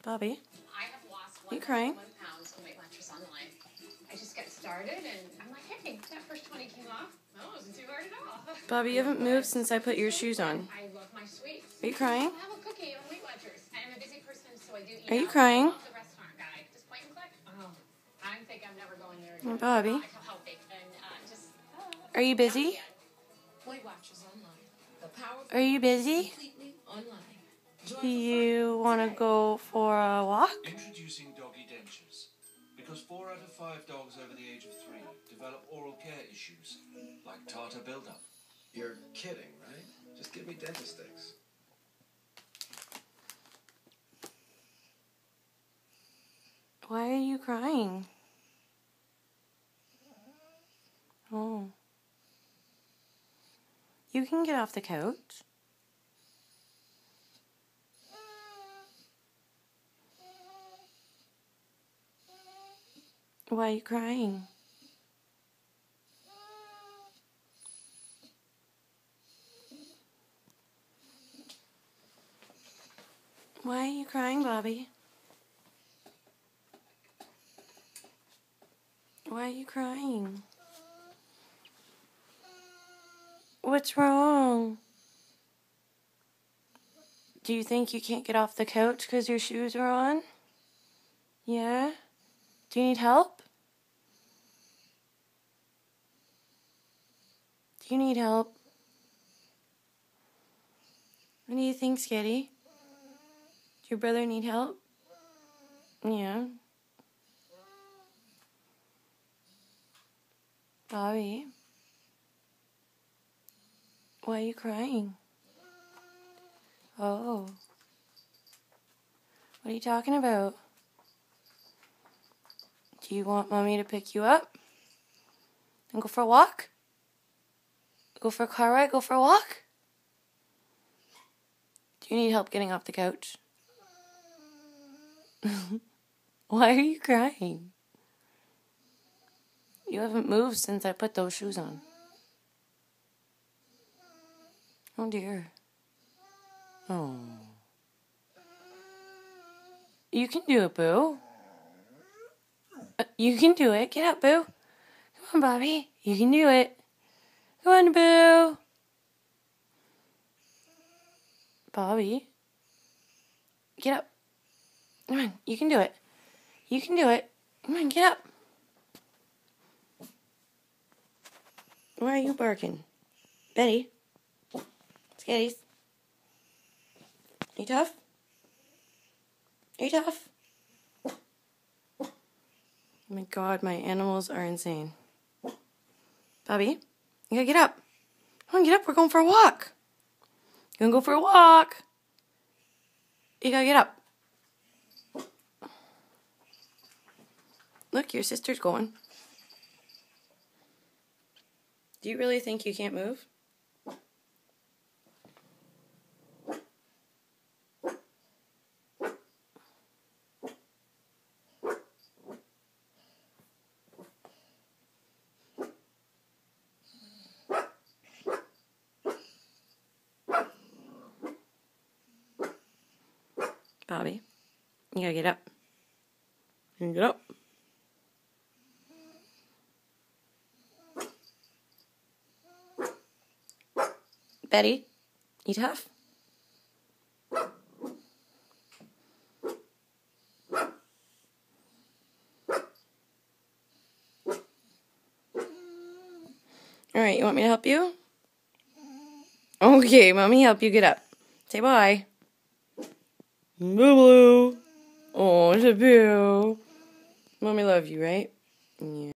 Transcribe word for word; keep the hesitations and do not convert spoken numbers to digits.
Bobby, I have lost you crying? one pounds in Weight Watchers online. I just got started and I'm like, hey, that first twenty came off. Oh, it wasn't too hard at all. Bobby, you haven't moved since I put your shoes on. I love my sweets. Are you crying? I'll have a cookie on Weight Watchers. I'm a busy person, so I do eat Are you out. crying? I love the restaurant guy. Just point and click. Oh, I think I'm never going there again. Bobby, Like how healthy and uh, just. Uh, are you busy? Weight Watchers online. The power. Are you busy? Completely online. Do you want to go for a walk? Introducing doggy dentures. Because four out of five dogs over the age of three develop oral care issues, like tartar buildup. You're kidding, right? Just give me dentist sticks. Why are you crying? Oh. You can get off the couch. Why are you crying? Why are you crying, Bobby? Why are you crying? What's wrong? Do you think you can't get off the couch because your shoes are on? Yeah? Do you need help? Do you need help? What do you think, Skitty? Do your brother need help? Yeah. Bobby, why are you crying? Oh. What are you talking about? Do you want Mommy to pick you up and go for a walk? Go for a car ride? Go for a walk? Do you need help getting off the couch? Why are you crying? You haven't moved since I put those shoes on. Oh dear. Oh. You can do it, Boo. Uh, you can do it. Get up, Boo. Come on, Bobby. You can do it. Come on, Boo. Bobby. Get up. Come on. You can do it. You can do it. Come on, get up. Why are you barking? Betty? Skitties? Are you tough? Are you tough? Oh my God, my animals are insane. Bobby, you gotta get up. Come on, get up. We're going for a walk. You're gonna go for a walk. You gotta get up. Look, your sister's going. Do you really think you can't move? Bobby, you gotta get up. You can get up. Betty, you tough? Alright, you want me to help you? Okay, Mommy, help you get up. Say bye. Boo-boo. Oh, it's a boo. Mommy love you, right? Yeah.